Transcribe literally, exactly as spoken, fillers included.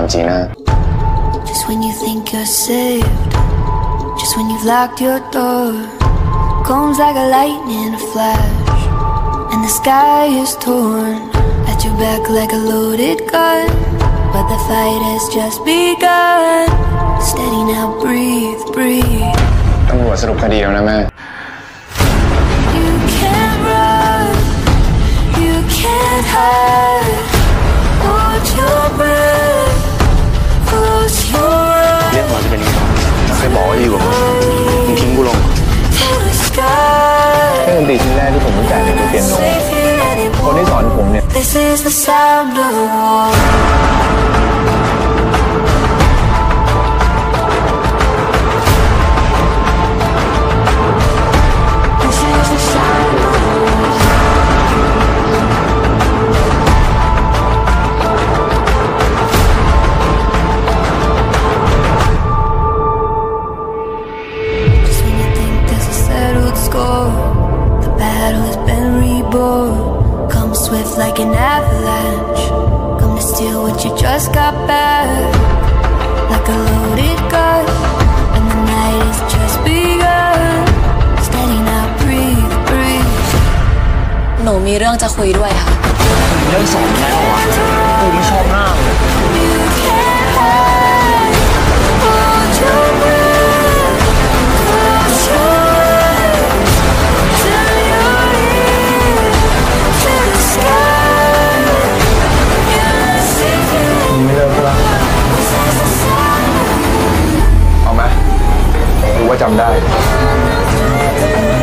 จีน่า Just when you think you're saved, just when you've locked your door, comes like a lightning flash, and the sky is torn at your back like a loaded gun. But the fight has just begun. Steady now, breathe, breathe. ตำรวจสรุปคดีแล้วนะแม่ You can't run, you can't hide. Hold your breath, close your eyes. เรื่องมันจะเป็นยังไงเคยบอกว่าอยู่กับมึงมึงทิ้งกูลงเครื่องดนตรีชิ้นแรกที่ผมรู้จักเนี่ยคือเปียโนคนที่สอนผมเนี่ย This is the sound of war. The battle has been reborn. Come swift like an avalanche. Come to steal what you just got back. Like a loaded gun. And the night has just begun. Steady now, breathe, breathe. หนูมีเรื่องจะคุยด้วยค่ะเรื่องสองแล้วอ่ะกูไม่ชอบหน้าเลย You can't hide. Hold your breath. Close your eyes. Turn your ear to the sky. You're safe here. ไม่เลิกแล้วเอาไหมรู้ว่าจำได้